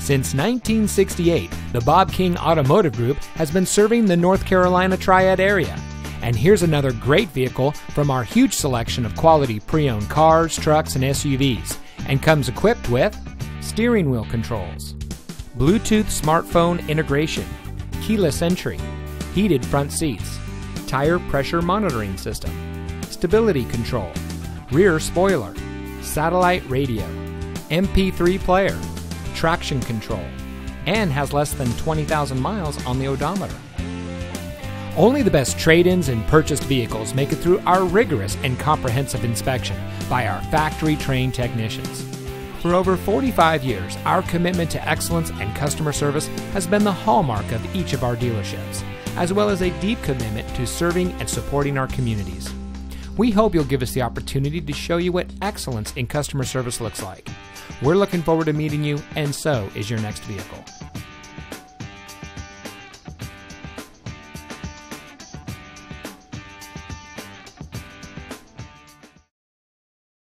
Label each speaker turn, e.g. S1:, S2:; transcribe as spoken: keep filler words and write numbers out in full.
S1: Since nineteen sixty-eight, the Bob King Automotive Group has been serving the North Carolina Triad area. And here's another great vehicle from our huge selection of quality pre-owned cars, trucks, and S U Vs, and comes equipped with steering wheel controls, Bluetooth smartphone integration, keyless entry, heated front seats, tire pressure monitoring system, stability control, rear spoiler, satellite radio, M P three player, traction control, and has less than twenty thousand miles on the odometer. Only the best trade-ins and purchased vehicles make it through our rigorous and comprehensive inspection by our factory-trained technicians. For over forty-five years, our commitment to excellence and customer service has been the hallmark of each of our dealerships, as well as a deep commitment to serving and supporting our communities. We hope you'll give us the opportunity to show you what excellence in customer service looks like. We're looking forward to meeting you, and so is your next vehicle.